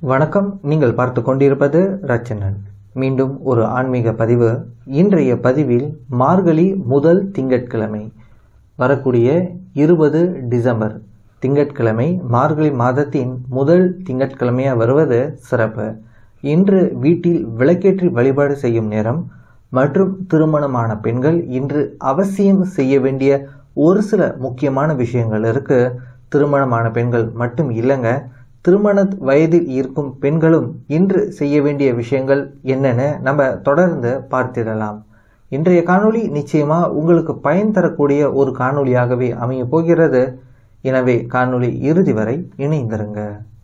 வணக்கம். நீங்கள் பார்த்து கொண்டிருப்பது ரச்சனன். மீண்டும் ஒரு ஆன்மீக பதிவு. இன்றைய பதிவில் மார்கழி முதல் திங்கட்கிழமை வரக்கூடிய 20 டிசம்பர் திங்கட்கிழமை மார்கழி மாதத்தின் முதல் திங்கட்கிழமையாக வருவது சிறப்பு. இன்று வீட்டில் விளக்கேற்றி வழிபாடு செய்யும் நேரம் மற்றும் திருமணமான பெண்கள் இன்று அவசியம் செய்ய வேண்டிய ஒரு சில முக்கியமான விஷயங்கள் இருக்கு. திருமணமான பெண்கள் மட்டும் இல்லைங்க, திருமண வயதில் இருக்கும் பெண்களும் இன்று செய்ய வேண்டிய விஷயங்கள் என்னென்னு நம்ம தொடர்ந்து பார்த்திடலாம். இன்றைய காணொளி நிச்சயமா உங்களுக்கு பயன் தரக்கூடிய ஒரு காணொளியாகவே அமைய போகிறது. எனவே காணொளி இறுதி வரை இணைந்திருங்க.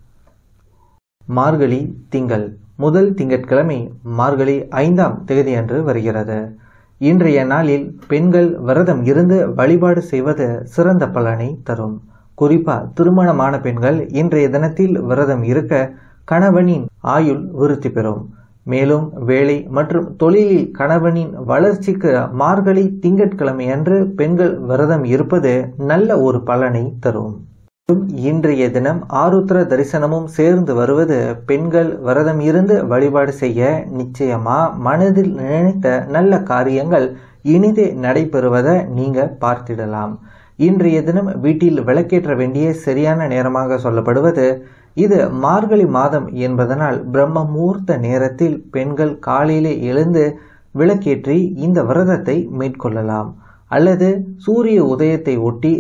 மார்கழி திங்கள் முதல் திங்கட்கிழமை மார்கழி 5ஆம் தேதி அன்று வருகிறது. இன்றைய நாளில் பெண்கள் விரதம் இருந்து வழிபாடு செய்வது சிறந்த பலனை தரும். குறிப்பா திருமணமான பெண்கள் இன்றைய தினத்தில் விரதம் இருக்க கணவனின் ஆயுள் விருத்தி பெறும். மேலும் வேலை மற்றும் தொழிலில் கணவனின் வளர்ச்சிக்கு மார்கழி திங்கட்கிழமை அன்று பெண்கள் விரதம் இருப்பது நல்ல ஒரு பலனை தரும். இன்றைய தினம் ஆருத்ர தரிசனமும் சேர்ந்து வருவது பெண்கள் விரதம் இருந்து வழிபாடு செய்ய நிச்சயமா மனதில் நினைத்த நல்ல காரியங்கள் இனிதே நடைபெறுவதை நீங்க பார்த்திடலாம். இன்றைய தினம் வீட்டில் விளக்கேற்ற வேண்டிய சரியான நேரமாக சொல்லப்படுவது இது மார்கழி மாதம் என்பதனால் பிரம்ம முகூர்த்த நேரத்தில் பெண்கள் காலையிலே எழுந்து விளக்கேற்றி இந்த விரதத்தை மேற்கொள்ளலாம். அல்லது சூரிய உதயத்தை ஒட்டி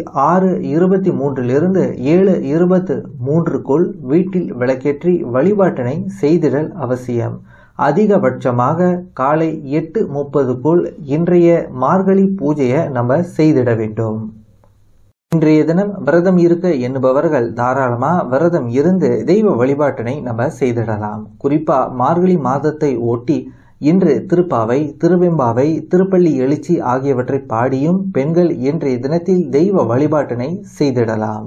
6:23 7:23 வீட்டில் விளக்கேற்றி வழிபாட்டினை செய்திடல் அவசியம். அதிகபட்சமாக காலை 8:30 இன்றைய மார்கழி பூஜையை நம்ம செய்திட வேண்டும். இன்றைய தினம் விரதம் இருக்க எண்ணுபவர்கள் தாராளமா விரதம் இருந்து தெய்வ வழிபாட்டினை நம்ம செய்திடலாம். குறிப்பா மார்கழி மாதத்தை ஒட்டி இன்று திருப்பாவை, திருவெம்பாவை, திருப்பள்ளி எழுச்சி ஆகியவற்றை பாடியும் பெண்கள் இன்றைய தினத்தில் தெய்வ வழிபாட்டினை செய்திடலாம்.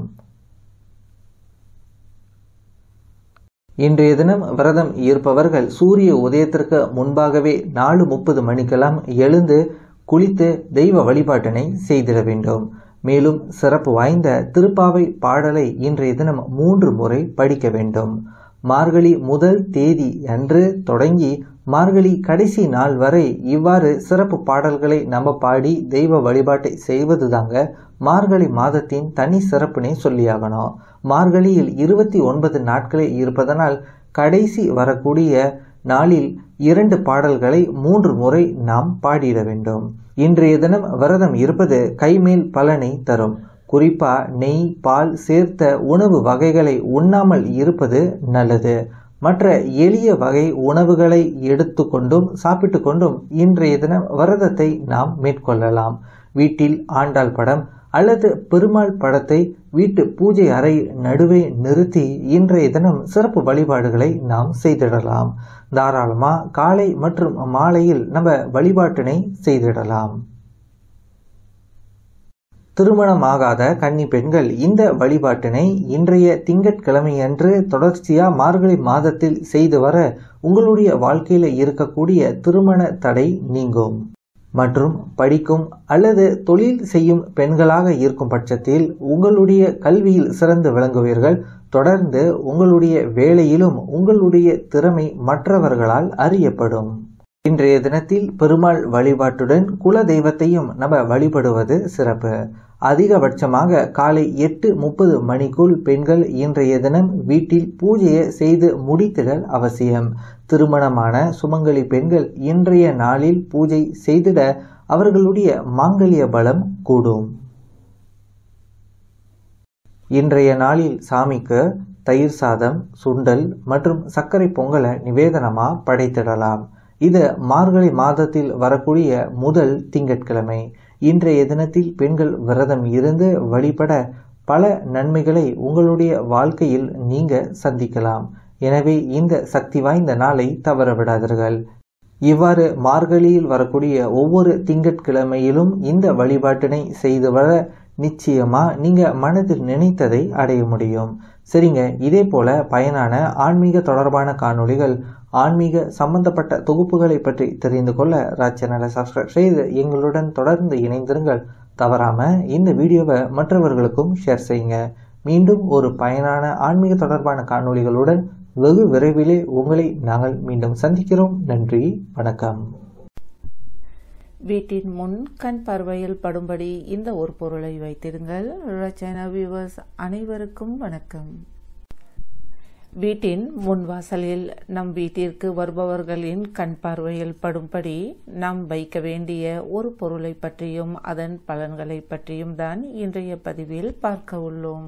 இன்றைய தினம் விரதம் இருப்பவர்கள் சூரிய உதயத்திற்கு முன்பாகவே 4:30 மணிக்கெல்லாம் எழுந்து குளித்து தெய்வ வழிபாட்டினை செய்திட வேண்டும். மேலும் சிறப்பு வாய்ந்த திருப்பாவை பாடலை இன்றைய தினம் 3 முறை படிக்க வேண்டும். மார்கழி முதல் தேதி அன்று தொடங்கி மார்கழி கடைசி நாள் வரை இவ்வாறு சிறப்பு பாடல்களை நம்ம பாடி தெய்வ வழிபாட்டை செய்வது தாங்க மார்கழி மாதத்தின் தனி சிறப்பினை சொல்லியாகணும். மார்கழியில் 29 நாட்களே இருப்பதனால் கடைசி வரக்கூடிய நாளில் 2 பாடல்களை 3 முறை நாம் பாடிட வேண்டும். இன்றைய தினம் விரதம் இருப்பது கைமேல் பலனை தரும். குறிப்பா நெய், பால் சேர்த்த உணவு வகைகளை உண்ணாமல் இருப்பது நல்லது. மற்ற எளிய வகை உணவுகளை எடுத்துக்கொண்டும் சாப்பிட்டு கொண்டும் இன்றைய தினம் விரதத்தை நாம் மேற்கொள்ளலாம். வீட்டில் ஆண்டாள் படம் அல்லது பெருமாள் படத்தை வீட்டு பூஜை அறை நடுவே நிறுத்தி இன்றைய தினம் சிறப்பு வழிபாடுகளை நாம் செய்திடலாம். தாராளமா காலை மற்றும் மாலையில் நம்ம வழிபாட்டினை செய்திடலாம். திருமணமாகாத கன்னி பெண்கள் இந்த வழிபாட்டினை இன்றைய திங்கட்கிழமை அன்று தொடர்ச்சியா மார்கழி மாதத்தில் செய்து வர உங்களுடைய வாழ்க்கையில இருக்கக்கூடிய திருமண தடை நீங்கும். மற்றும் படிக்கும் அல்லது தொழில் செய்யும் பெண்களாக இருக்கும் பட்சத்தில் உங்களுடைய கல்வியில் சிறந்து விளங்குவீர்கள். தொடர்ந்து உங்களுடைய வேலையிலும் உங்களுடைய திறமை மற்றவர்களால் அறியப்படும். இன்றைய தினத்தில் பெருமாள் வழிபாட்டுடன் குல தெய்வத்தையும் நம்ம வழிபடுவது சிறப்பு. அதிகபட்சமாக காலை 8:30 மணிக்குள் பெண்கள் இன்றைய தினம் வீட்டில் பூஜையை செய்து முடித்திடல் அவசியம். திருமணமான சுமங்கலி பெண்கள் இன்றைய நாளில் பூஜை செய்திட அவர்களுடைய மாங்கல்ய பலம் கூடும். இன்றைய நாளில் சாமிக்கு தயிர் சாதம், சுண்டல் மற்றும் சர்க்கரை பொங்கலை நிவேதனமா படைத்திடலாம். இது மார்கழி மாதத்தில் வரக்கூடிய முதல் திங்கட்கிழமை. இன்றைய தினத்தில் பெண்கள் விரதம் இருந்து வழிபட பல நன்மைகளை உங்களுடைய வாழ்க்கையில் நீங்க சந்திக்கலாம். எனவே இந்த சக்தி வாய்ந்த நாளை தவறவிடாதீர்கள். இவ்வாறு மார்கழியில் வரக்கூடிய ஒவ்வொரு திங்கட்கிழமையிலும் இந்த வழிபாட்டினை செய்து வர நிச்சயமா நீங்க மனதில் நினைத்ததை அடைய முடியும். சரிங்க, இதே போல பயனான ஆன்மீக தொடர்பான காணொளிகள், ஆன்மீக சம்பந்தப்பட்ட தொகுப்புகளை பற்றி தெரிந்து கொள்ள சேனலை சப்ஸ்கிரைப் செய்து எங்களுடன் தொடர்ந்து இணைந்திருங்கள். தவறாம இந்த வீடியோவை மற்றவர்களுக்கும் ஷேர் செய்யுங்க. மீண்டும் ஒரு பயனான ஆன்மீக தொடர்பான காணொளிகளுடன் வெகு விரைவிலே உங்களை நாங்கள் மீண்டும் சந்திக்கிறோம். நன்றி, வணக்கம். வீட்டின் முன் கண் பார்வையில் படும்படி இந்த ஒரு பொருளை வைத்திருங்கள். ரச்சனா வியூவர்ஸ் அனைவருக்கும் வணக்கம். வீட்டின் முன் வாசலில் நம் வீட்டிற்கு வருபவர்களின் கண் பார்வையில் படும்படி நாம் வைக்க வேண்டிய ஒரு பொருளை பற்றியும் அதன் பலன்களை பற்றியும் தான் இன்றைய பதிவில் பார்க்க உள்ளோம்.